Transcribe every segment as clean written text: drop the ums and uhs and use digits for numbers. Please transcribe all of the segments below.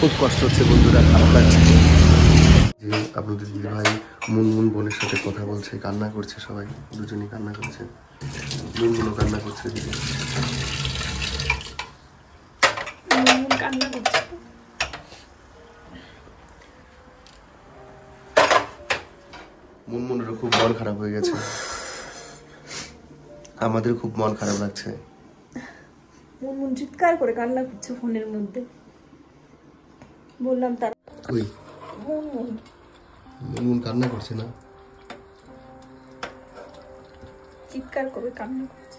খুব কষ্ট হচ্ছে বন্ধুরা, খারাপ লাগছে। যে আপনাদের দিদি ভাই মুনমুন বোনের সাথে কথা বলছে, কান্না করছে, সবাই দুজনেই কান্না করছে, মুনমুনও কান্না করছে, দিদি কান্না করছে। মুনমুনেরও খুব মন খারাপ হয়ে গেছে, আমাদের খুব মন খারাপ লাগছে। মুনমুন চিৎকার করে কান্না করছে ফোনের মধ্যে। বললাম তার কই মুনমুন কান্না করছে না, চিৎকার করে কান্না করছে।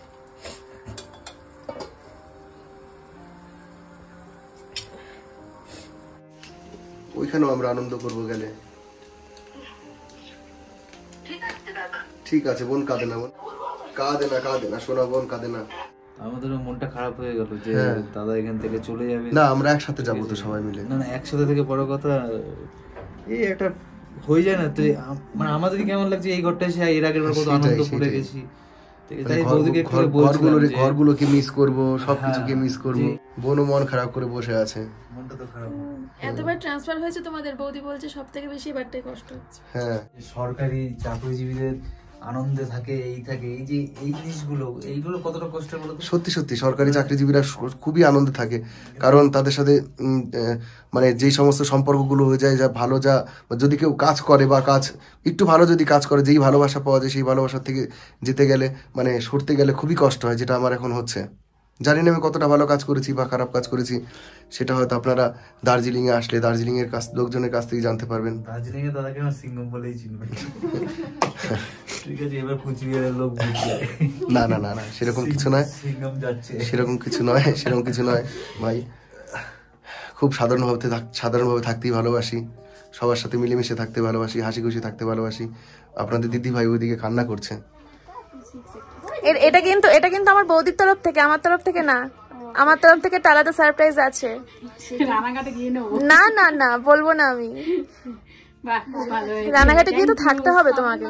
ওইখানেও আমরা আনন্দ করবো গেলে। ঠিক আছে বোন, কাঁদে না বোন, কাঁদে না, কাঁদে না, শোনা বোন, কাঁদে না। আমাদেরও মনটা খারাপ হয়ে গেল যে দাদা এখান থেকে চলে যাবে। না আমরা একসাথে যাবো তো সবাই মিলে। না না, একসাথে থেকে বড় কথা এই একটা হয়ে যায় না তো, মানে আমাদের কেমন লাগছে এই ঘরটা এসে এর আগের বার কত আনন্দ করে গেছি, তাই বৌদিকে একটু বলছিলাম যে ঘরগুলোকে মিস করব, সবকিছুকে মিস করব। বোনও মন খারাপ করে বসে আছে, মনটা তো খারাপ। এতবার ট্রান্সফার হয়েছে তোমাদের, বৌদি বলছে সবথেকে বেশি এবারটাই কষ্ট হচ্ছে। হ্যাঁ সরকারি চাকরিজীবীদের আনন্দে থাকে, এই থাকে, এই যে এই জিনিসগুলো, এইগুলো কতটা কষ্টের বলো তো। সত্যি সত্যি সরকারি চাকরিজীবীরা খুবই আনন্দে থাকে, কারণ তাদের সাথে মানে যেই সমস্ত সম্পর্কগুলো হয়ে যায়, যা ভালো, যা যদি কেউ কাজ করে বা কাজ একটু ভালো যদি কাজ করে, যেই ভালোবাসা পাওয়া যায় সেই ভালোবাসার থেকে যেতে গেলে মানে সরতে গেলে খুবই কষ্ট হয়, যেটা আমার এখন হচ্ছে। জানি না আমি কতটা ভালো কাজ করেছি বা খারাপ কাজ করেছি, সেটা হয়তো আপনারা দার্জিলিংয়ে আসলে দার্জিলিংয়ের লোকজনের কাছ থেকে জানতে পারবেন। দার্জিলিংয়ে দাদাকে আমার সিঙ্গম বলেই চিনবে। ঠিক আছে, এবার কুচবিহারের লোক বুঝবে। না না না না, সেরকম কিছু নয়, সিঙ্গম যাচ্ছে, সেরকম কিছু নয়, সেরকম কিছু নয় ভাই। খুব সাধারণভাবে থাকতেই ভালোবাসি, সবার সাথে মিলেমিশে থাকতে ভালোবাসি, হাসি খুশি থাকতে ভালোবাসি। আপনাদের দিদি ভাই ওইদিকে কান্না করছে। এটা কিন্তু আমার বৌদির তরফ থেকে, আমার তরফ থেকে না। আমার তরফ থেকে একটা আলাদা সারপ্রাইজ আছে। না না না, বলবো না আমি। রানাঘাটে গিয়ে তো থাকতে হবে তোমাকে।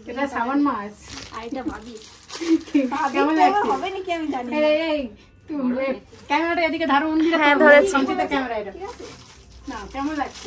হ্যাঁ ধরেছি। কেমন লাগছে?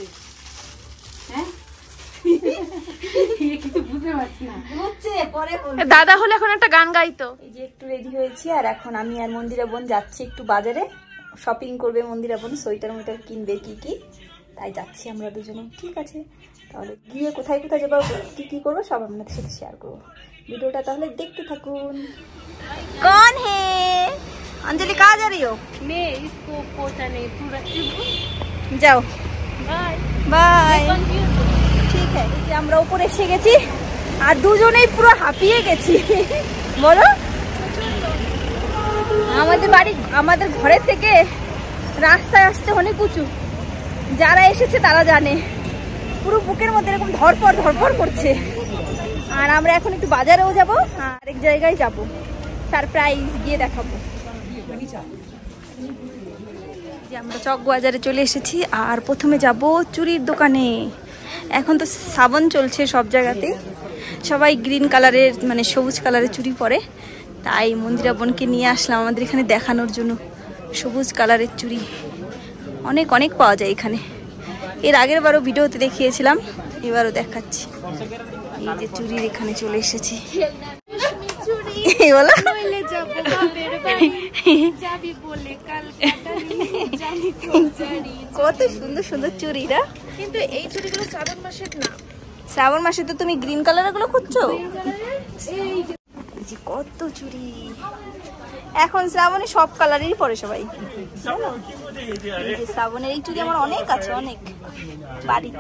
দাদা হলে এখন একটা গান গাইতো। এই যে একটু রেডি হয়েছি, আর এখন আমি আর মন্দিরা বোন যাচ্ছি একটু বাজারে, শপিং করবে মন্দিরা বোন, সোয়েটার মোয়েটার কিনবে কি কি, তাই যাচ্ছি আমরা দুজনে। ঠিক আছে, তাহলে গিয়ে কোথায় কোথায় যাবো, কি কি করবো সব আপনাদের সাথে শেয়ার করবো। ভিডিওটা তাহলে দেখতে থাকুন। कौन है अंजलि, कहाँ जा रही हो? मैं इसको पहुंचाने पूरा যাও, बाय বাই। ঠিক আছে, এই যে আমরা উপরে এসে গেছি আর দুজনেই পুরো হাঁপিয়ে গেছি। বলো, আমাদের ঘরের থেকে রাস্তায় আসতে অনেক উঁচু, যারা এসেছে তারা জানে, পুরো বুকের মধ্যে এরকম ধরপড় করছে। আর আমরা এখন একটু বাজারেও যাব, আরেক জায়গায় যাব, সারপ্রাইজ গিয়ে দেখাবো। যে আমরা চক বাজারে চলে এসেছি, আর প্রথমে যাব চুড়ির দোকানে। এখন তো শ্রাবণ চলছে, সব জায়গাতেই সবাই গ্রিন কালারের মানে সবুজ কালারের চুড়ি পরে, তাই মন্দিরা বোনকে নিয়ে আসলাম আমাদের এখানে দেখানোর জন্য। সবুজ কালারের চুড়ি অনেক অনেক পাওয়া যায় এখানে, এর আগের বারও ভিডিওতে দেখিয়েছিলাম, এবারও দেখাচ্ছি। এই যে চুড়ির এখানে চলে এসেছি। কত সুন্দর সুন্দর চুড়িরা, কিন্তু এই চুড়িগুলো শ্রাবণ মাসের না। শ্রাবণ মাসে তো তুমি গ্রিন কালারের গুলো খুঁজছো। কত চুড়ি, এখন শ্রাবণে সব কালারেরই পরে সবাই। শ্রাবণের এই চুড়ি আমার অনেক আছে, অনেক বাড়িতে।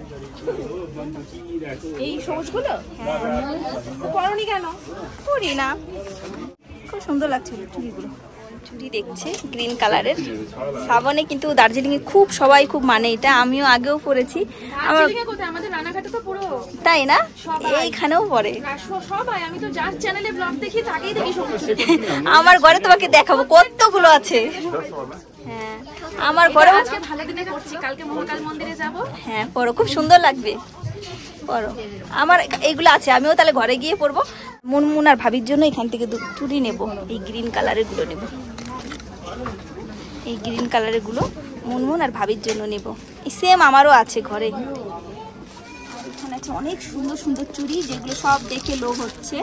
এই সবুজগুলো পরনি কেন? পরি না, খুব সুন্দর লাগছে চুড়িগুলো। চুড়ি দেখছে গ্রিন কালারের, শ্রাবণে কিন্তু দার্জিলিংয়ে সবাই খুব মানে এটা, আমিও আগেও পরেছি। আমাদের রানাঘাটে তো পুরো তাই না, এইখানেও পরে সবাই। আমি তো যার চ্যানেলে ব্লগ দেখি তাকেই দেখি সবুজ। আমার ঘরে তোমাকে দেখাবো কতগুলো আছে। হ্যাঁ, আমার ঘরে আজকে ভালো দিনে করছি, কালকে মহাকাল মন্দিরে যাব। হ্যাঁ পরো, খুব সুন্দর লাগবে, পরো। আমার এইগুলো আছে, আমিও তাহলে ঘরে গিয়ে পরবো। মুনমুন আর ভাবির জন্য এখান থেকে চুড়ি নেব, এই গ্রিন কালারের গুলো নেব, এই গ্রিন কালারের গুলো মুনমুন আর ভাবির জন্য নেব। সেম আমারও আছে ঘরে। এখানে আছে অনেক সুন্দর সুন্দর চুড়ি, যেগুলো সব দেখে লোভ হচ্ছে।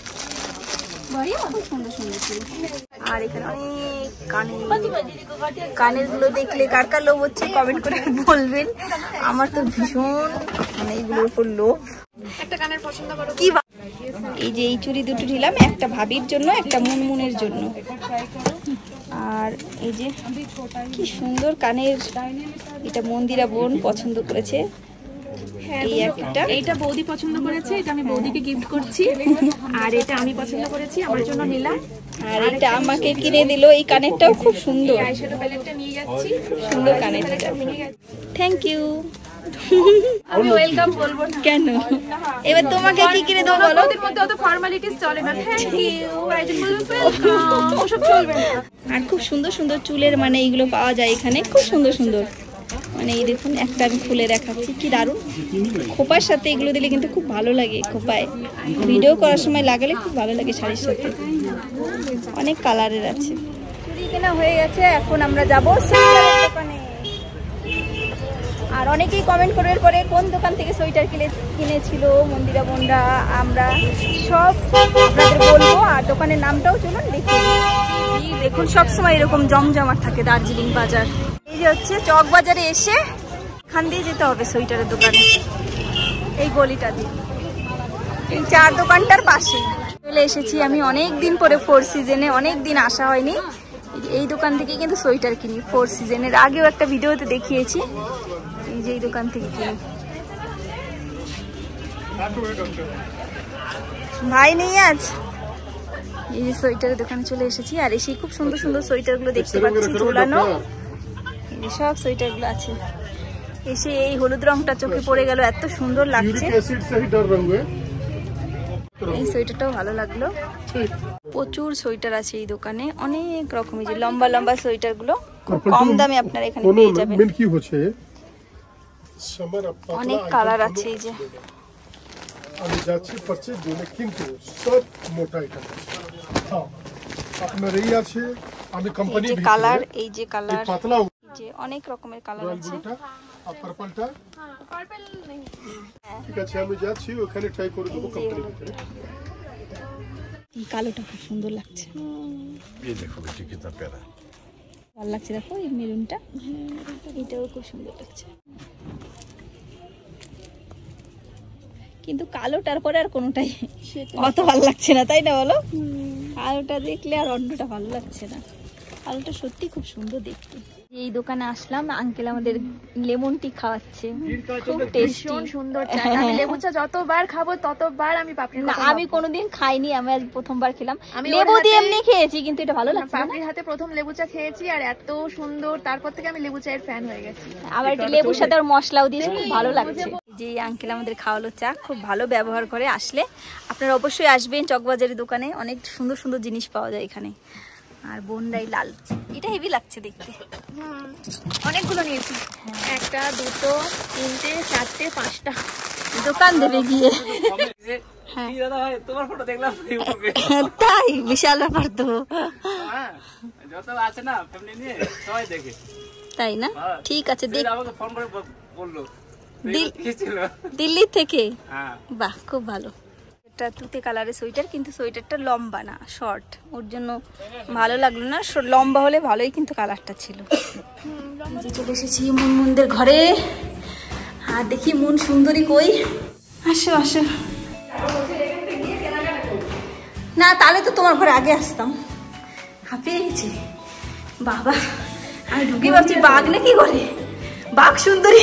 খুব সুন্দর সুন্দর চুড়ি। আর এখানে অনেক কানের গুলো দেখলে কার কার লোভ হচ্ছে কমেন্ট করে বলবেন। আমার তো ভীষণ মানে এইগুলোর উপর লোভ। একটা কানের পছন্দ করো কি এই যে এই চুড়ি দুটো নিলাম, একটা ভাবির জন্য, একটা মুনমুনের জন্য। আর এই যে কি সুন্দর কানের, এটা মন্দিরা বোন পছন্দ করেছে। এই একটা, এইটা বৌদি পছন্দ করেছে, এটা আমি বৌদিকে গিফট করছি। আর এটা আমি পছন্দ করেছি, আমার জন্য নিলাম। আর এটা আমাকে কিনে দিল। এই কানেরটাও খুব সুন্দর, আইশ্যাডো প্যালেটটা নিয়ে যাচ্ছি, সুন্দর কানেরটা। Thank you. আমি ওয়েলকাম বলবো না কেন? এবার তোমাকে কি কিনে দেবো বলো? ওদের মধ্যে অত ফর্মালিটিস চলে না। থ্যাংক ইউ, আই জাস্ট বলবো ওয়েলকাম, ওসব চলবে না। আর খুব সুন্দর সুন্দর চুলের মানে এইগুলো পাওয়া যায় এখানে, খুব সুন্দর সুন্দর। মানে এই দেখুন, একটা আমি খুলে দেখাচ্ছি, কি দারুণ। খোপার সাথে এগুলো দিলে কিন্তু খুব ভালো লাগে, খোপায় ভিডিও করার সময় লাগালে খুব ভালো লাগে শাড়ির সাথে। অনেক কালারের আছে। চুড়ি কেনা হয়ে গেছে, এখন আমরা যাবো সোয়েটারের দোকানে। আর অনেকেই কমেন্ট করার পরে কোন দোকান থেকে সোয়েটার কিনেছিল মন্দিরা বোনরা, আমরা সব আপনাদের বলবো। আর দোকানের নামটাও চলুন দেখি। দেখুন সবসময় এরকম জমজমাট থাকে দার্জিলিং বাজার। এই যে হচ্ছে চক বাজারে এসে এখান দিয়ে যেতে হবে সোয়েটারের দোকানে, এই গলিটা দিয়ে, এই 4 দোকানটার পাশে চলে এসেছি আমি। অনেক দিন পরে 4 সিজনে, অনেক দিন আসা হয়নি। এই দোকান থেকে কিন্তু সোয়েটার কিনি 4 সিজনের। আগেও একটা ভিডিওতে দেখিয়েছি, এই যে এই দোকান থেকে কিনি। ভাই নেই আজ। এই যে সোয়েটারের দোকানে চলে এসেছি। আর এসে খুব সুন্দর সুন্দর সোয়েটার গুলো দেখতে পাচ্ছি ঝোলানো। এই যে সব সোয়েটার গুলো আছে। এসে এই হলুদ রংটা চোখে পড়ে গেল, এত সুন্দর লাগছে। এই সোয়েটারটাও ভালো লাগলো। প্রচুর সোয়েটার আছে এই দোকানে, অনেক রকমের। যে লম্বা লম্বা সোয়েটার গুলো খুব কম দামে আপনারা এখানে পেয়ে যাবেন। অনেক কালার আছে। এই যে আমি যাচ্ছি পারচেজ জন্য কিন্তু সব মোটা আইটেম আপনার এই আছে। আমি কোম্পানি এই যে কালার, এই যে কালার, পাতলা, যে অনেক রকমের কালার আছে। আর পার্পলটা, পার্পল নেই। ঠিক আছে আমি যাচ্ছি ওখানে ট্রাই করে দেবো কোম্পানি ভিতরে। এই কালোটা খুব সুন্দর লাগছে। এই দেখো বেটি কিতনা প্যারা ভালো লাগছে। দেখো এই মেরুনটা, এটাও খুব সুন্দর লাগছে। কিন্তু কালোটার পরে আর কোনোটাই অত ভালো লাগছে না, তাই না বলো? কালোটা দেখলে আর অন্যটা ভালো লাগছে না। কালোটা সত্যি খুব সুন্দর দেখতে। এই দোকানে আসলাম, আঙ্কেল আমাদের লেমন টি খাওয়াচ্ছে, খুব টেস্টি, সুন্দর চা। আমি লেবু চা যতবার খাবো ততবার আমি পাপড়ির না, আমি কোনোদিন খাইনি, আমি আজ প্রথমবার খেলাম। লেবু দিয়ে এমনি খেয়েছি, কিন্তু এটা ভালো লাগছে। পাপড়ির হাতে প্রথম লেবু চা খেয়েছি আর এত সুন্দর, তারপর থেকে আমি লেবু চায়ের ফ্যান হয়ে গেছি। আবার একটু লেবুর সাথে আর মশলাও দিয়েছে, খুব ভালো লাগছে। যে আঙ্কেল আমাদের খাওয়ালো চা, খুব ভালো ব্যবহার করে। আসলে আপনারা অবশ্যই আসবেন চকবাজারের দোকানে, অনেক সুন্দর সুন্দর জিনিস পাওয়া যায় এখানে। আর বোনরাই লাল, এটা হেভি লাগছে দেখতে। অনেকগুলো নিয়েছি, 1টা 2টো 3টে 4টে 5টা। দোকান দেবে গিয়ে। তাই বিশাল ব্যাপার তো, তাই না? ঠিক আছে, দিল্লি থেকে? বাহ, খুব ভালো। এটা তুতে কালারের সোয়েটার, কিন্তু সোয়েটারটা লম্বা না, শর্ট, ওর জন্য ভালো লাগলো না। লম্বা হলে ভালোই, কিন্তু কালারটা ছিল। চলে এসেছি মুনমুনদের ঘরে। আর দেখি মুন সুন্দরী কই। আসো আসো। না, তাহলে তো তোমার ঘরে আগে আসতাম। হাঁপিয়ে গেছি বাবা। আমি ঢুকে ভাবছি বাঘ নাকি ঘরে, বাঘ সুন্দরী।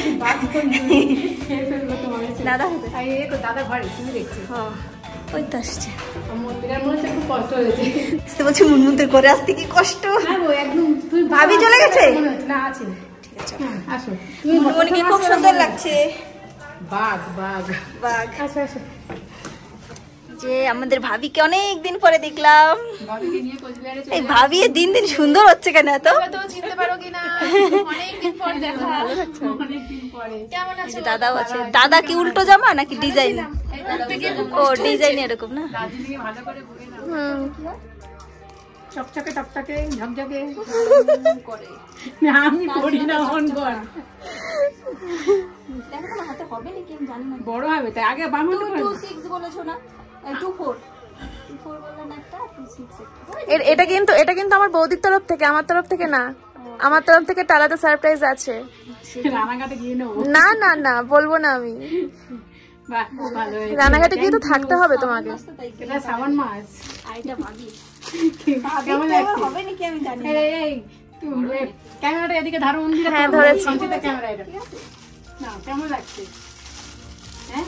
দাদা দাদা ঘরে তুমি দেখছি। ওই তো আসছে। মন্দিরের মধ্যে খুব কষ্ট হয়েছে। বলছি মুনমুনদের ঘরে আসতে কি কষ্ট। একদম ভাবি চলে গেছে না, আছে। ঠিক আছে, আসো। মুনমুনকে খুব সুন্দর লাগছে। বাঘ বাঘ বাঘ। আসো আসো। যে আমাদের ভাবিকে অনেক দিন পরে দেখলাম। ভাবিকে নিয়ে কোচবিহারে চলে। এই ভাবি দিন দিন সুন্দর হচ্ছে কেন এত? তো চিনতে পারো কিনা, অনেক দিন পর দেখা। ভালো লাগছে, অনেক দিন পরে। কেমন আছো? দাদাও আছে। দাদা কি উল্টো জামা নাকি ডিজাইন? ও ডিজাইন এরকম না। দার্জিলিং এ ভালো করে ঘুরে নাও। চকচকে টকটকে ঝকঝকে করে। আমি করি না মন কর। দেখো না হাতে হবে নাকি আমি জানি না। বড় হবে তাই আগে বামন 226 বলেছো না? 24 বললেন একটা, 26 এটা কিন্তু আমার বৌদির তরফ থেকে, আমার তরফ থেকে না। আমার তরফ থেকে একটা আলাদা সারপ্রাইজ আছে। রানাঘাটে গিয়ে নেবো। না না না, বলবো না আমি। বাহ, খুব ভালো হয়েছে। রানাঘাটে গিয়ে তো থাকতে হবে তোমাকে। এটা শ্রাবণ মাস। আইটা ভাবি কেমন লাগছে? হবে নাকি আমি জানি না। এই তুমি ক্যামেরাটা এদিকে ধরো, মন্দিরে হ্যাঁ, ধরেছি। ক্যামেরা এটা না, কেমন লাগছে? হ্যাঁ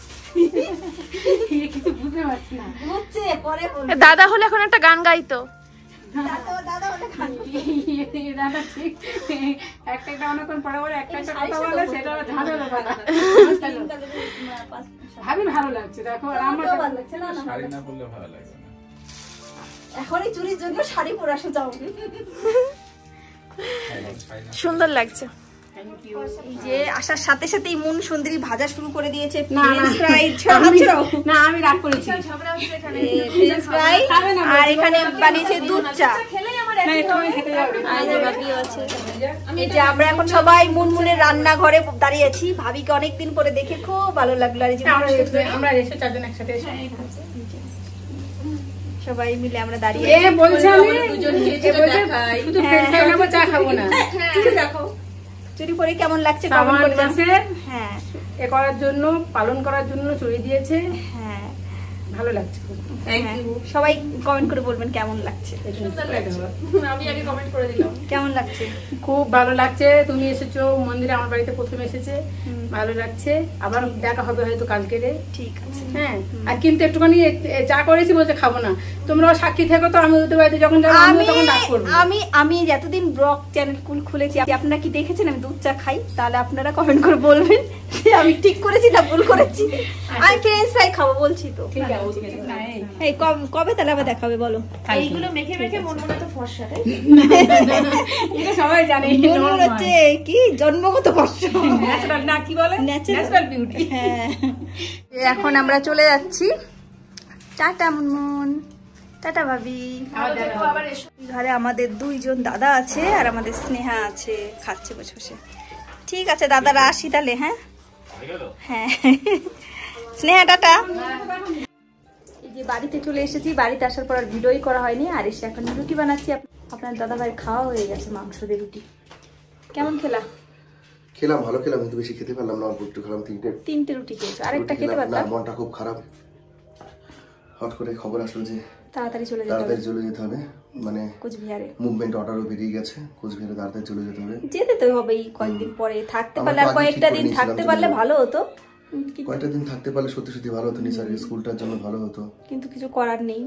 কিছু বুঝতে পারছি না। হচ্ছে পরে বলবো। দাদা হলে এখন একটা গান গাইতো। দাদা ওটা খান। দাদা ঠিক একটা অনেকক্ষণ পরে পরে একটা কথা বলে, সেটা ঝাঁঝালো কথা। ভাবি ভালো লাগছে, দেখো। আর আমার ভালো লাগছে না? না শাড়ি না পরলে ভালো লাগবে না। এখন এই চুরির জন্য শাড়ি পরে আসো যাও। সুন্দর লাগছে। এই যে আসার সাথে সাথেই মন সুন্দরী ভাজা শুরু করে দিয়েছে। না, না। ফ্রেঞ্চ ফ্রাই না, আমি রাগ করেছি। ফ্রেঞ্চ ফ্রাই আর এখানে বানিয়েছে দুধ চা। না, এক্ষুনি খেতে যাবে। আর এই যে ভাবিও আছে। এই যে আমরা এখন সবাই মুনমুনের রান্নাঘরে দাঁড়িয়ে আছি। ভাবিকে অনেকদিন পরে দেখে খুব ভালো লাগলো। আর এই যে আমরা এসে চারজন একসাথে এসে সবাই মিলে আমরা দাঁড়িয়ে বলছে আমি শুধু ফ্রেঞ্চ ফ্রাই খাবো, চা খাবো না। দেখো চুরি পরে কেমন লাগছে? শ্রাবণ মাসের হ্যাঁ এ করার জন্য, পালন করার জন্য চুরি দিয়েছে। হ্যাঁ ভালো লাগছে খুব। সবাই কমেন্ট করে বলবেন কেমন লাগছে। আমি আগে কমেন্ট করে দিলাম। কেমন লাগছে? খুব ভালো লাগছে। তুমি এসেছো মন্দিরে, আমার বাড়িতে প্রথম এসেছে, ভালো লাগছে। আবার দেখা হবে হয়তো কালকে। ঠিক আছে। হ্যাঁ, আর কিন্তু একটুখানি চা করেছি, বলছে খাবো না। তোমরাও সাক্ষী থেকো তো, আমি ওদের বাড়িতে যখন যাবো আমি তখন ডাক করবো। আমি এতদিন ব্লগ চ্যানেল খুলেছি, আপনারা কি দেখেছেন আমি দুধ চা খাই? তাহলে আপনারা কমেন্ট করে বলবেন যে আমি ঠিক করেছি না ভুল করেছি। আমি ফ্রেঞ্চ ফ্রাই খাবো বলছি তো। ঠিক আছে। এই কবে তাহলে আবার দেখা হবে বলো? এইগুলো মেখে মেখে মন মনে তো ফর্সা, তাই? এটা সবাই জানে। মনে হচ্ছে কি জন্মগত কষ্ট, ন্যাচারাল না, কি বলে, ন্যাচারাল বিউটি। হ্যাঁ। এখন আমরা চলে যাচ্ছি। টাটা মুনমুন, টাটা ভাবি। ঘরে আমাদের দুইজন দাদা আছে আর আমাদের স্নেহা আছে, খাচ্ছে বসে বসে। ঠিক আছে দাদারা, আসি তাহলে। হ্যাঁ হ্যাঁ, স্নেহা টাটা। এই যে বাড়িতে চলে এসেছি। বাড়িতে আসার পর আর ভিডিওই করা হয়নি। আর এসে এখন রুটি বানাচ্ছি। আপনার দাদা ভাই খাওয়া হয়ে গেছে, মাংস দিয়ে রুটি। কেমন খেলা? খেলাম, ভালো খেলাম, কিন্তু বেশি খেতে পারলাম না। অল্প একটু খেলাম, তিনটে রুটি খেয়েছো, আরেকটা খেতে না, পারতাম। মনটা খুব খারাপ। হট করে খবর আসলো যে তাড়াতাড়ি চলে যেতে হবে, মানে কোচবিহারে মুভমেন্ট অর্ডারও বেরিয়ে গেছে। কোচবিহারে তাড়াতাড়ি চলে যেতে হবে। যেতে তো হবেই কয়েকদিন পরে। থাকতে পারলে আর কয়েকটা দিন থাকতে পারলে ভালো হতো। কয়েকটা দিন থাকতে পারলে সত্যি সত্যি ভালো হতো। নিসারের স্কুলটার জন্য ভালো হতো, কিন্তু কিছু করার নেই।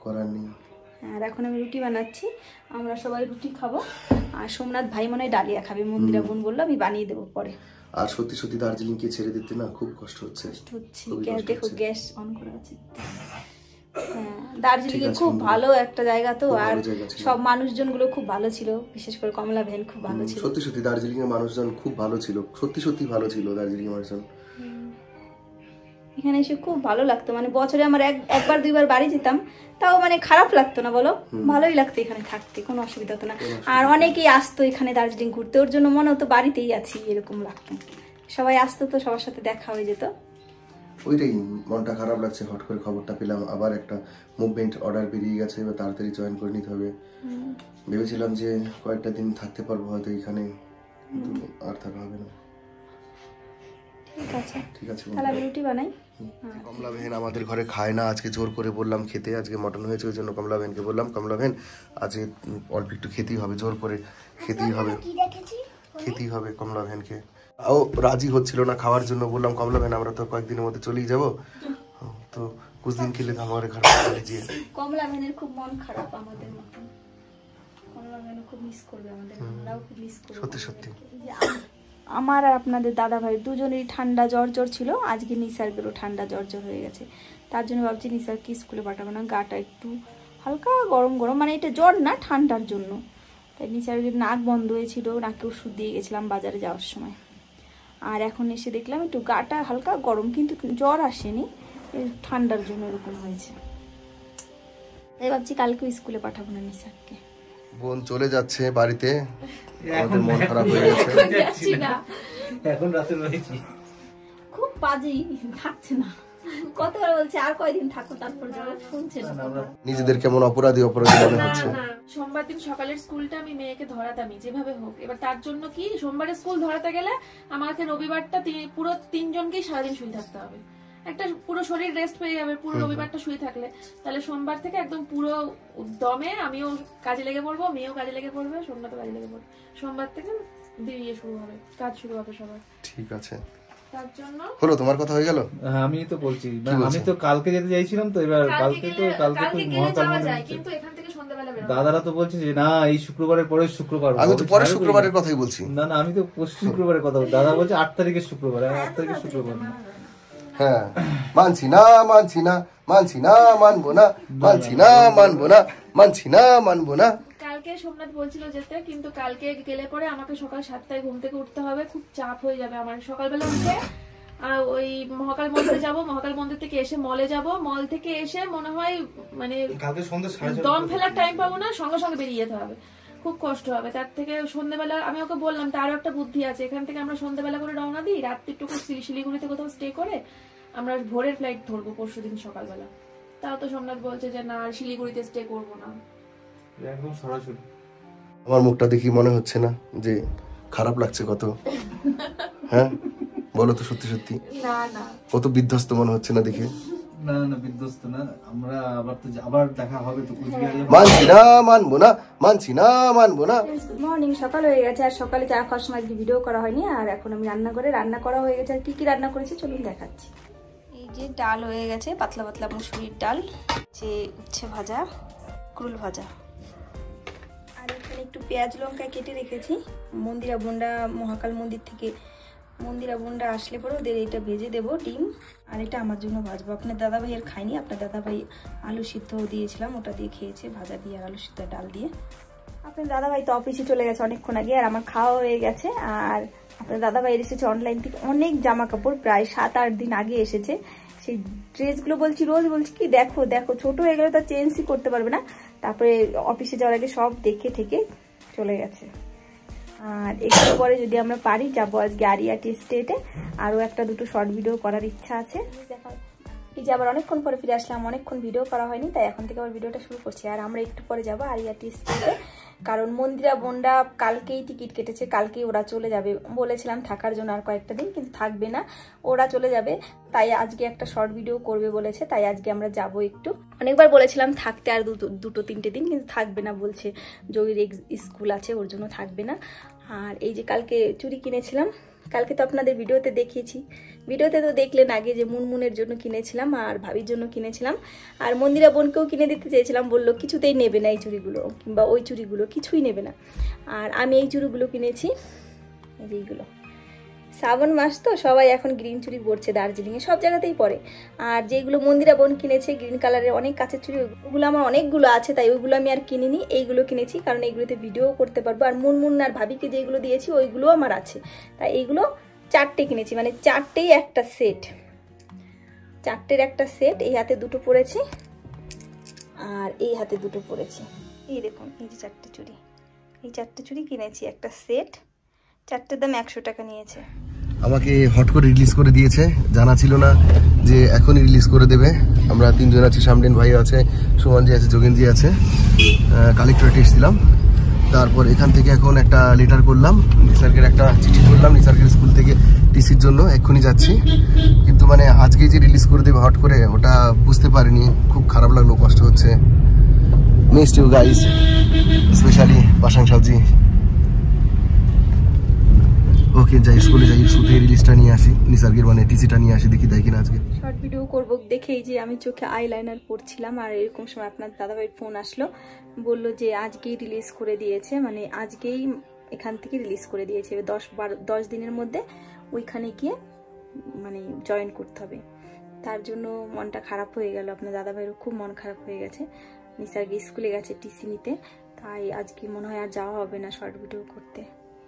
আর এখন আমি রুটি বানাচ্ছি, আমরা সবাই রুটি খাবো। আর সোমনাথ ভাই মনে হয় ডালিয়া খাবে। মন্দিরা বোন বললো আমি বানিয়ে দেবো পরে। আর সত্যি সত্যি দার্জিলিং কে ছেড়ে দিতে না খুব কষ্ট হচ্ছে। গ্যাস দেখো, গ্যাস অন করা আছে। হ্যাঁ, দার্জিলিং এ খুব ভালো একটা জায়গা তো। আর সব মানুষজন গুলো খুব ভালো ছিল, বিশেষ করে কমলা ভ্যান খুব ভালো ছিল। সত্যি সত্যি দার্জিলিং এর মানুষজন খুব ভালো ছিল, সত্যি সত্যি ভালো ছিল দার্জিলিং এর মানুষজন। এখানে এসে খুব ভালো লাগতো। মানে বছরে আমার একবার দুইবার বাড়ি যেতাম, তাও মানে খারাপ লাগতো না, বলো, ভালোই লাগতো এখানে থাকতে, কোনো অসুবিধা হতো না। আর অনেকেই আসতো এখানে দার্জিলিং ঘুরতে, ওর জন্য মনে হতো বাড়িতেই আছি এরকম লাগতো। সবাই আসতো তো, সবার সাথে দেখা হয়ে যেত। ওইটাই মনটা খারাপ লাগছে। হট করে খবরটা পেলাম আবার একটা মুভমেন্ট অর্ডার বেরিয়ে গেছে, এবার তাড়াতাড়ি জয়েন করে নিতে হবে। ভেবেছিলাম যে কয়েকটা দিন থাকতে পারবো হয়তো এখানে, কিন্তু আর থাকা হবে না। ঠিক আছে, তাহলে আমি রুটি বানাই। কমলা বেহেন আমাদের ঘরে খায় না, আজকে জোর করে বললাম খেতে। আজকে মটন হয়েছে, ওই জন্য কমলা বেহেনকে বললাম, কমলা বেহেন আজকে অল্প একটু খেতেই হবে, জোর করে খেতেই হবে কমলা বেহেনকে। ও রাজি হচ্ছিল না খাওয়ার জন্য। বললাম কমলা বেহেন আমরা তো কয়েকদিনের মধ্যে চলেই যাবো, তো কুছ দিন খেলে তো আমার ঘর लीजिए। কমলা বেহেনের খুব মন খারাপ আমাদের মতো। কমলা বেহেন খুব মিস করবে আমাদের, আমরাও খুব মিস করব। সত্যি সত্যি আমার আর আপনাদের দাদা ভাই দুজনেরই ঠান্ডা জ্বর ছিল। আজকে নিসার্গেরও ঠান্ডা জ্বর হয়ে গেছে। তার জন্য ভাবছি নিসারকে স্কুলে পাঠাবো না, গাটা একটু হালকা গরম গরম, মানে এটা জ্বর না, ঠান্ডার জন্য। তাই নিসার্গের নাক বন্ধ হয়েছিল, নাকে ওষুধ দিয়ে গেছিলাম বাজারে যাওয়ার সময়। আর এখন এসে দেখলাম একটু গাটা হালকা গরম, কিন্তু জ্বর আসেনি, ঠান্ডার জন্য এরকম হয়েছে। তাই ভাবছি কালকে স্কুলে পাঠাবো না নিসারকে। বোন চলে যাচ্ছে বাড়িতে, আমাদের মন খারাপ হয়ে গেছে। এখন রাতে রয়েছি, খুব বাজে থাকছে না, কতবার বলছে আর কয়দিন থাকো, তারপর শুনছে না। নিজেদের কেমন অপরাধী অপরাধী মনে হচ্ছে। সোমবার দিন সকালের স্কুলটা আমি মেয়েকে ধরাতামই যেভাবে হোক। এবার তার জন্য কি সোমবারে স্কুল ধরাতে গেলে আমাকে রবিবারটা পুরো 3 জনকেই সারাদিন শুয়ে থাকতে হবে। একটা পুরো শরীর রেস্ট পেয়ে যাবে পুরো রবিবারটা শুয়ে থাকলে। তাহলে সোমবার থেকে একদম পুরো দমে আমিও কাজে লেগে পড়বো, মেয়েও কাজে লেগে পড়বে, সোমবার তো কাজে লেগে পড়বে। সোমবার থেকে দিয়ে শুরু হবে, কাজ শুরু হবে সবার। ঠিক আছে, তার জন্য হলো তোমার কথা হয়ে গেল। আমি তো বলছি আমি তো কালকে যেতে চাইছিলাম, তো এবার কালকে তো মহাকাল যায়, কিন্তু এখান থেকে সন্ধ্যাবেলা বের দাদারা তো বলছে যে না এই শুক্রবারের পরে শুক্রবার। আমি তো পরের শুক্রবারের কথাই বলছি। না না আমি তো শুক্রবারের কথা বলছি, দাদা বলছে 8 তারিখের শুক্রবার, 8 তারিখের শুক্রবার না। হ্যাঁ, মানছি না মানছি না মানছি না মানবো না মানছি না মানবো না মানছি না মানবো না। কালকে সোমনাথ বলছিল যেতে, কিন্তু কালকে গেলে পরে আমাকে সকাল 7টায় ঘুম থেকে উঠতে হবে, খুব চাপ হয়ে যাবে আমার। সকালবেলা উঠে ওই মহাকাল মন্দিরে যাব, মহাকাল মন্দির থেকে এসে মলে যাব, মল থেকে এসে মনে হয় মানে দম ফেলার টাইম পাবো না, সঙ্গে সঙ্গে বেরিয়ে যেতে হবে, খুব কষ্ট হবে। তার থেকে সন্ধ্যেবেলা আমি ওকে বললাম তারও একটা বুদ্ধি আছে, এখান থেকে আমরা সন্ধ্যেবেলা করে রওনা দিই, রাত্রিটুকু শিলিগুড়িতে কোথাও স্টে করে আমরা ভোরের ফ্লাইট ধরবো পরশুদিন সকালবেলা। তাও তো সোমনাথ বলছে যে না শিলিগুড়িতে স্টে করবো না, একদম সরাসরি। আমার মুখটা দেখি মনে হচ্ছে না যে খারাপ লাগছে কত? হ্যাঁ বলো তো সত্যি সত্যি, না না কত বিধ্বস্ত মনে হচ্ছে না দেখে? না না বিধ্বস্ত না, আমরা আবার দেখা হবে তো কুচবিহারে। মানছি না মানবো না মানছি না মানবো না। গুড মর্নিং, সকাল হয়ে গেছে, আর সকালে চা খাওয়ার সময় আজকে ভিডিও করা হয়নি। আর এখন আমি রান্নাঘরে রান্না করা হয়ে গেছে। আর কি কি রান্না করেছি চলুন দেখাচ্ছি। এই যে ডাল হয়ে গেছে, পাতলা পাতলা মুসুরির ডাল, যে উচ্ছে ভাজা, কুরুল ভাজা, আর এখানে একটু পেঁয়াজ লঙ্কা কেটে রেখেছি। মন্দিরা বোনরা মহাকাল মন্দির থেকে মন্দিরা বোনরা আসলে পরে ওদের এটা ভেজে দেবো ডিম, আর এটা আমার জন্য ভাজবো। আপনার দাদাভাই আর খাইনি, আপনার দাদাভাই আলু সিদ্ধ দিয়েছিলাম ওটা দিয়ে খেয়েছে, ভাজা দিয়ে আর আলু সিদ্ধ ডাল দিয়ে। আপনার দাদাভাই তো অফিসে চলে গেছে অনেকক্ষণ আগে, আর আমার খাওয়া হয়ে গেছে। আর আপনার দাদাভাই এসেছে অনলাইন থেকে অনেক জামা কাপড়, প্রায় 7-8 দিন আগে এসেছে। সেই ড্রেসগুলো বলছি রোজ বলছি কি দেখো দেখো, ছোট হয়ে গেলে তো চেঞ্জই করতে পারবে না। তারপরে অফিসে যাওয়ার আগে সব দেখে ঠেকে চলে গেছে। আর একটু পরে যদি আমরা পারি যাবো আজকে আরিয়াটি স্টেটে, আরও 1-2 শর্ট ভিডিও করার ইচ্ছা আছে। এই যে আবার অনেকক্ষণ পরে ফিরে আসলাম, অনেকক্ষণ ভিডিও করা হয়নি, তাই এখন থেকে আবার ভিডিওটা শুরু করছি। আর আমরা একটু পরে যাবো আরিয়াটি স্টেটে, কারণ মন্দিরা বোনরা কালকেই টিকিট কেটেছে, কালকেই ওরা চলে যাবে। বলেছিলাম থাকার জন্য আর কয়েকটা দিন, কিন্তু থাকবে না, ওরা চলে যাবে। তাই আজকে একটা শর্ট ভিডিও করবে বলেছে, তাই আজকে আমরা যাব একটু। অনেকবার বলেছিলাম থাকতে আর 2-3 দিন, কিন্তু থাকবে না বলছে, জয়ীর স্কুল আছে ওর জন্য থাকবে না। আর এই যে কালকে চুড়ি কিনেছিলাম, কালকে তো আপনাদের ভিডিওতে দেখিয়েছি, ভিডিওতে তো দেখলেন আগে যে মুনমুনের জন্য কিনেছিলাম আর ভাবির জন্য কিনেছিলাম। আর মন্দিরা বোনকেও কিনে দিতে চেয়েছিলাম, বললো কিছুতেই নেবে না এই চুড়িগুলো কিংবা ওই চুড়িগুলো, কিছুই নেবে না। আর আমি এই চুড়িগুলো কিনেছি, এইগুলো শ্রাবণ মাস তো সবাই এখন গ্রিন চুড়ি পরছে, দার্জিলিংয়ে সব জায়গাতেই পরে। আর যেগুলো মন্দিরা বোন কিনেছে গ্রিন কালারের অনেক কাছের চুড়ি, ওগুলো আমার অনেকগুলো আছে, তাই ওইগুলো আমি আর কিনিনি, এইগুলো কিনেছি কারণ এইগুলোতে ভিডিও করতে পারবো। আর মুনমুন আর ভাবিকে যেগুলো দিয়েছি ওইগুলো আমার আছে, তাই এইগুলো 4টে কিনেছি, মানে 4টেই একটা সেট, 4টের একটা সেট। এই হাতে 2টো পরেছি আর এই হাতে 2টো পরেছি। এই দেখুন এই যে 4টে চুড়ি, এই 4টে চুড়ি কিনেছি একটা সেট, 4টের দাম 100 টাকা নিয়েছে। আমাকে হট করে রিলিজ করে দিয়েছে, জানা ছিল না যে এখনই রিলিজ করে দেবে। আমরা 3 জন আছি, শামডিন ভাই আছে, সুমনজি আছে, যোগেনজি আছে। কালেক্টরেটে এসেছিলাম, তারপর এখান থেকে এখন একটা লেটার করলাম, নিসার্গের একটা চিঠি করলাম নিসার্গের স্কুল থেকে টিসির জন্য, এক্ষুনি যাচ্ছি। কিন্তু মানে আজকেই যে রিলিজ করে দেবে হট করে, ওটা বুঝতে পারিনি, খুব খারাপ লাগলো, কষ্ট হচ্ছে। Miss you guys, specially Pasang সাবজি। ওকে যাই, স্কুলে যাই, স্কুল থেকে রিলিজটা নিয়ে আসি, নিসার্গের মানে টিসিটা নিয়ে আসি, দেখি দেয় কিনা আজকে। শর্ট ভিডিও করবো দেখেই যে আমি চোখে আইলাইনার পরছিলাম, আর এরকম সময় আপনার দাদাভাইয়ের ফোন আসলো, বললো যে আজকেই রিলিজ করে দিয়েছে, মানে আজকেই এখান থেকে রিলিজ করে দিয়েছে, 10 দিনের মধ্যে ওইখানে গিয়ে মানে জয়েন করতে হবে। তার জন্য মনটা খারাপ হয়ে গেল, আপনার দাদাভাইয়েরও খুব মন খারাপ হয়ে গেছে। নিসার্গ স্কুলে গেছে টিসি নিতে, তাই আজকে মনে হয় আর যাওয়া হবে না শর্ট ভিডিও করতে।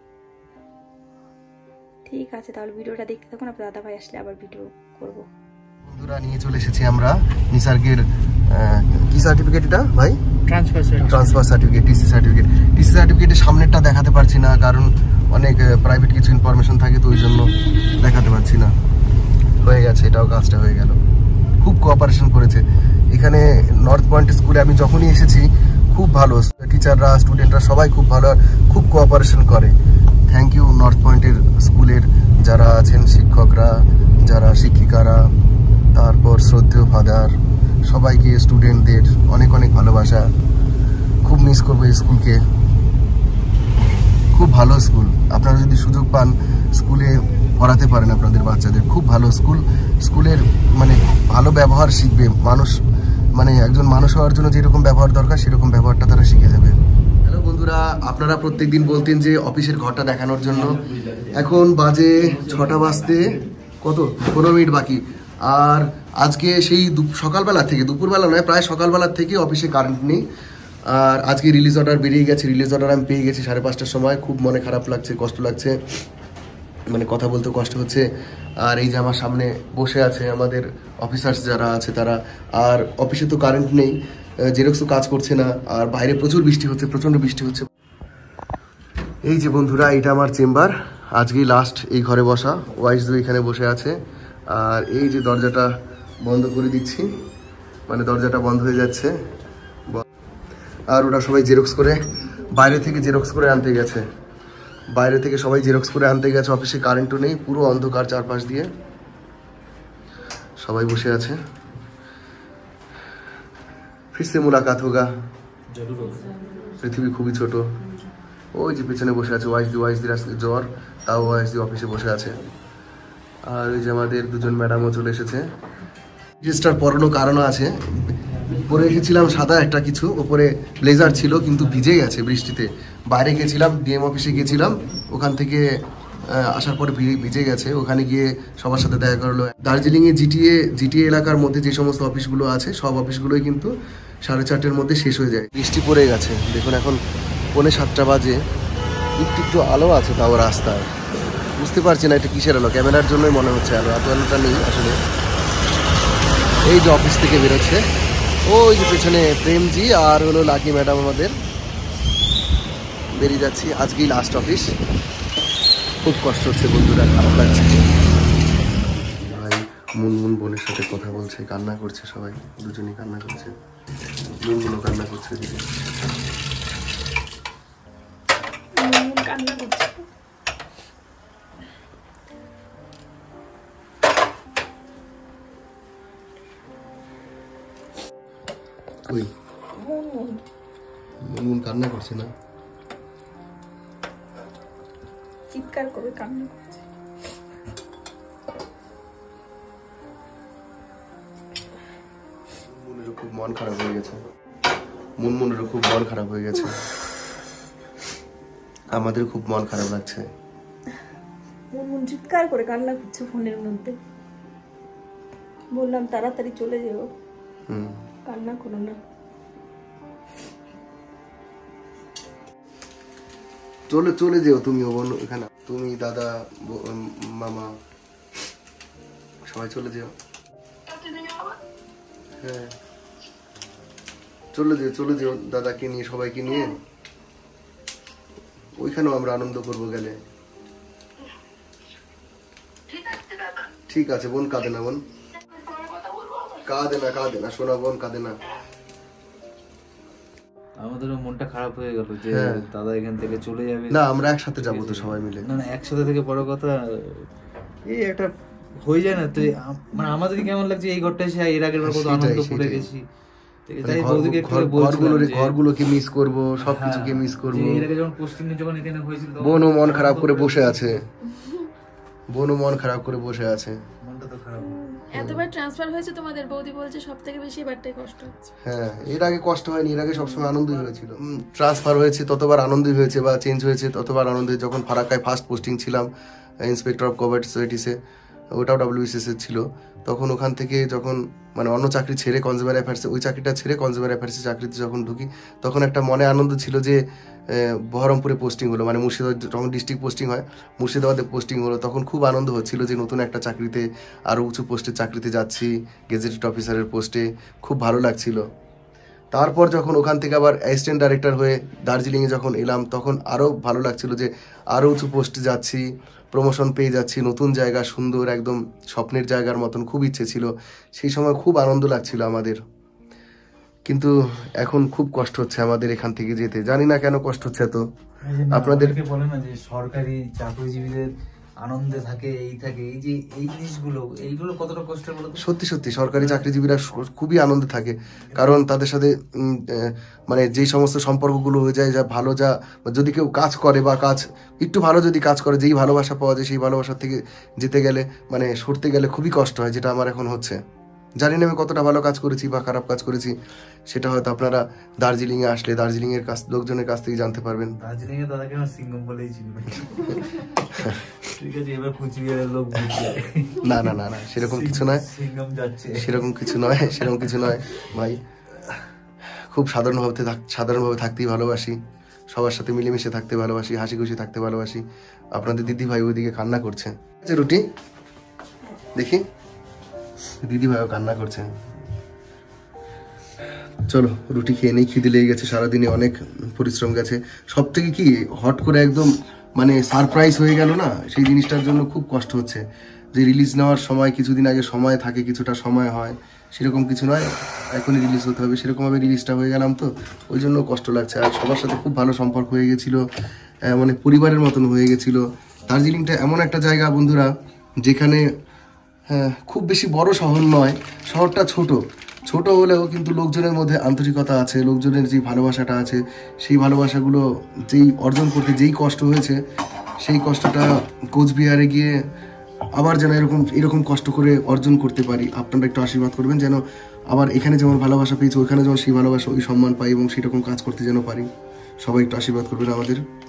ঠিক আছে, তাহলে ভিডিওটা দেখতে থাকুন, আপনার দাদাভাই আসলে আবার ভিডিও করব। বন্ধুরা নিয়ে চলে এসেছি আমরা নিসার্গের কি সার্টিফিকেট এটা ভাই? Transfer certificate, TC certificate. TC সার্টিফিকেটের সামনেরটা দেখাতে পারছি না, কারণ অনেক প্রাইভেট কিছু ইনফরমেশন থাকে, তো ওই জন্য দেখাতে পারছি না। হয়ে গেছে, এটাও কাজটা হয়ে গেল। খুব কোঅপারেশন করেছে এখানে নর্থ পয়েন্ট স্কুলে। আমি যখনই এসেছি খুব ভালো, টিচাররা স্টুডেন্টরা সবাই খুব ভালো, খুব কোঅপারেশন করে। থ্যাংক ইউ নর্থ পয়েন্টের স্কুলের যারা আছেন, শিক্ষকরা, যারা শিক্ষিকারা, তারপর শ্রদ্ধেয় ফাদার, সবাইকে, স্টুডেন্টদের অনেক অনেক ভালোবাসা। খুব মিস করবো এই স্কুলকে, খুব ভালো স্কুল। আপনারা যদি সুযোগ পান স্কুলে পড়াতে পারেন আপনাদের বাচ্চাদের, খুব ভালো স্কুল। স্কুলের মানে ভালো ব্যবহার শিখবে মানুষ, মানে একজন মানুষ হওয়ার জন্য যেরকম ব্যবহার দরকার সেরকম ব্যবহারটা তারা শিখে যাবে। হ্যালো বন্ধুরা, আপনারা প্রত্যেকদিন বলতেন যে অফিসের ঘরটা দেখানোর জন্য। এখন বাজে 6টা বাজতে কত 15 মিনিট বাকি। আর আজকে সেই সকালবেলা থেকে, দুপুরবেলা নয়, প্রায় সকালবেলার থেকে অফিসে কারেন্ট নেই। আর আজকে রিলিজ অর্ডার বেরিয়ে গেছে, রিলিজ অর্ডার আমি পেয়ে গেছি 5:30টার সময়। খুব মনে খারাপ লাগছে, কষ্ট লাগছে, মানে কথা বলতে কষ্ট হচ্ছে। আর এই যে আমার সামনে বসে আছে আমাদের অফিসার্স যারা আছে তারা। আর অফিসে তো কারেন্ট নেই, জেরক্সও কাজ করছে না, আর বাইরে প্রচুর বৃষ্টি হচ্ছে, প্রচণ্ড বৃষ্টি হচ্ছে। এই যে বন্ধুরা, এটা আমার চেম্বার, আজকেই লাস্ট এই ঘরে বসা। ওয়াইসদু এখানে বসে আছে। আর এই যে দরজাটা বন্ধ করে দিচ্ছি, মানে দরজাটা বন্ধ হয়ে যাচ্ছে। আর ওরা সবাই জেরক্স করে বাইরে থেকে জেরক্স করে আনতে গেছে, বাইরে থেকে সবাই জেরক্স করে আনতে গেছে। অফিসে কারেন্টও নেই, পুরো অন্ধকার চারপাশ দিয়ে, সবাই বসে আছে। ফিরসে মুলাকাত হোগা, পৃথিবী খুবই ছোট। ওই যে পেছনে বসে আছে ওয়াইসদির আজকে জ্বর, তাও ওয়াইসদি অফিসে বসে আছে। আর ওই যে আমাদের দুজন ম্যাডামও চলে এসেছে। ড্রেসটার পরানো কারণও আছে, পরে এসেছিলাম সাদা একটা কিছু, ওপরে ব্লেজার ছিল কিন্তু ভিজে গেছে বৃষ্টিতে। বাইরে গেছিলাম, ডিএম অফিসে গেছিলাম, ওখান থেকে আসার পরে ভিজে গেছে। ওখানে গিয়ে সবার সাথে দেখা করলো। দার্জিলিংয়ে জিটিএ এলাকার মধ্যে যে সমস্ত অফিসগুলো আছে সব অফিসগুলোই কিন্তু 4:30-র মধ্যে শেষ হয়ে যায়। বৃষ্টি পড়ে গেছে, দেখুন এখন 6:45 বাজে, একটু আলো আছে তাও রাস্তায়। বুঝতে পারছি না এটা কিসের আলো, ক্যামেরার জন্যই মনে হচ্ছে আলো, এত আলোটা নেই আসলে। এই যে অফিস থেকে বেরোচ্ছে, ওই যে পেছনে প্রেমজি আর হলো লাকি ম্যাডাম আমাদের, বেরিয়ে যাচ্ছি। আজকেই লাস্ট অফিস। খুব কষ্ট হচ্ছে বন্ধুরা, খারাপ লাগছে। ভাই মুনমুন বোনের সাথে কথা বলছে, কান্না করছে, সবাই দুজনেই কান্না করছে। মুনমুনও কান্না করছে, দিদি কান্না করছে। ওই মুনমুন কান্না করছে না, চিৎকার করে কান্না করছে। মুনমুনেরও খুব মন খারাপ হয়ে গেছে, মুনমুনেরও খুব মন খারাপ হয়ে গেছে, আমাদের খুব মন খারাপ লাগছে। মুনমুন চিৎকার করে কান্না করছে ফোনের মধ্যে। বললাম তাড়াতাড়ি চলে যেও, কান্না করো না। চলে যেও তুমিও বোন, এখানে তুমি, দাদা, মামা সবাই চলে যেও। হ্যাঁ চলে যেও দাদাকে নিয়ে, সবাইকে নিয়ে। ওইখানেও আমরা আনন্দ করবো গেলে। ঠিক আছে বোন, কাঁদে না বোন, কাঁদে না শোনা বোন, কাঁদে না। আমাদেরও মনটা খারাপ হয়ে গেল যে দাদা এখান থেকে চলে যাবে। না আমরা একসাথে যাবো তো সবাই মিলে। না একসাথে থেকে বড় কথা, এই একটা হয়ে যায় না তো, মানে আমাদের কেমন লাগছে এই ঘরটা এসে এর আগের বার কত আনন্দ করে গেছি। তাই বৌদিকে একটু বলছিলাম ঘরগুলোকে মিস করবো, সবকিছুকে মিস করবো। এর আগে যখন পোস্টিং যখন এখানে হয়েছিল বোনও মন খারাপ করে বসে আছে, বোনও মন খারাপ করে বসে আছে। মনটা তো খারাপ। এতবার ট্রান্সফার হয়েছে তোমাদের, বৌদি বলছে সব থেকে বেশি এবারটাই কষ্ট হচ্ছে। হ্যাঁ এর আগে কষ্ট হয়নি, এর আগে সবসময় আনন্দই হয়েছিল। ট্রান্সফার হয়েছে ততবার আনন্দই হয়েছে, বা চেঞ্জ হয়েছে ততবার আনন্দ। যখন ফারাক্কায় ফার্স্ট পোস্টিং ছিলাম ইন্সপেক্টর অফ কোঅপারেটিভ সোসাইটিসে, ওটাও WBCS ছিল। তখন ওখান থেকে যখন মানে অন্য চাকরি ছেড়ে কনজিউমার অ্যাফেয়ার্সে, ওই চাকরিটা ছেড়ে কনজিউমার অ্যাফেয়ার্সে চাকরিতে যখন ঢুকি, তখন একটা মনে আনন্দ ছিল যে বহরমপুরে পোস্টিং হলো, মানে মুর্শিদাবাদ যখন ডিস্ট্রিক্ট পোস্টিং হয় মুর্শিদাবাদে পোস্টিং হলো, তখন খুব আনন্দ হচ্ছিল যে নতুন একটা চাকরিতে, আরও উঁচু পোস্টের চাকরিতে যাচ্ছি, গেজেটেড অফিসারের পোস্টে, খুব ভালো লাগছিল। তারপর যখন ওখান থেকে আবার অ্যাসিস্ট্যান্ট ডাইরেক্টর হয়ে দার্জিলিংয়ে যখন এলাম, তখন আরও ভালো লাগছিল যে আরও উঁচু পোস্টে যাচ্ছি, প্রমোশন পেয়ে যাচ্ছি, নতুন জায়গা, সুন্দর একদম স্বপ্নের জায়গার মতন খুব ইচ্ছে ছিল। সেই সময় খুব আনন্দ লাগছিল আমাদের, কিন্তু এখন খুব কষ্ট হচ্ছে আমাদের এখান থেকে যেতে। জানি না কেন কষ্ট হচ্ছে। তো আপনাদের বলে না যে সরকারি চাকরিজীবীদের আনন্দে থাকে, এই থাকে, এই যে এই জিনিসগুলো, এইগুলো কতটা কষ্টের বলতো? সত্যি সত্যি সরকারি চাকরিজীবীরা খুবই আনন্দে থাকে, কারণ তাদের সাথে মানে যেই সমস্ত সম্পর্কগুলো হয়ে যায়, যা ভালো, যা যদি কেউ কাজ করে বা কাজ একটু ভালো যদি কাজ করে, যেই ভালোবাসা পাওয়া যায় সেই ভালোবাসার থেকে যেতে গেলে মানে সরতে গেলে খুবই কষ্ট হয়, যেটা আমার এখন হচ্ছে। জানি না আমি কতটা ভালো কাজ করেছি বা খারাপ কাজ করেছি, সেটা হয়তো আপনারা দার্জিলিংয়ে আসলে দার্জিলিংয়ের লোকজনের কাছ থেকে জানতে পারবেন। দার্জিলিংয়ে দাদাকে আমার সিঙ্গম বলেই চিনবে। ঠিক আছে, এবার কুচবিহারের লোক না না না না, সেরকম কিছু নয়, সেরকম কিছু নয় ভাই। খুব সাধারণভাবে থাকতেই ভালোবাসি, সবার সাথে মিলেমিশে থাকতে ভালোবাসি, হাসি খুশি থাকতে ভালোবাসি। আপনাদের দিদি ভাই ওইদিকে কান্না করছে, রুটি দেখি, দিদি ভাইও কান্না করছে। চলো রুটি খেয়ে নেই, খিদে লেগে গেছে, সারাদিনে অনেক পরিশ্রম গেছে। সব থেকে কি হট করে একদম মানে সারপ্রাইজ হয়ে গেল না, সেই জিনিসটার জন্য খুব কষ্ট হচ্ছে। যে রিলিজ নেওয়ার সময় কিছুদিন আগে সময় থাকে, কিছুটা সময় হয়, সেরকম কিছু নয়, এখনই রিলিজ হতে হবে, সেরকমভাবে রিলিজটা হয়ে গেলাম, তো ওই জন্য কষ্ট লাগছে। আর সবার সাথে খুব ভালো সম্পর্ক হয়ে গেছিলো, মানে পরিবারের মতন হয়ে গেছিলো। দার্জিলিংটা এমন একটা জায়গা বন্ধুরা, যেখানে খুব বেশি বড় শহর নয়, শহরটা ছোট হলেও কিন্তু লোকজনের মধ্যে আন্তরিকতা আছে, লোকজনের যে ভালোবাসাটা আছে, সেই ভালোবাসাগুলো যেই অর্জন করতে যেই কষ্ট হয়েছে, সেই কষ্টটা কোচবিহারে গিয়ে আবার যেন এরকম কষ্ট করে অর্জন করতে পারি। আপনারা একটু আশীর্বাদ করবেন যেন আবার এখানে যেমন ভালোবাসা পেয়েছি, ওইখানে যেমন সেই ভালোবাসা, ওই সম্মান পাই এবং সেরকম কাজ করতে যেন পারি। সবাই একটু আশীর্বাদ করবেন আমাদের।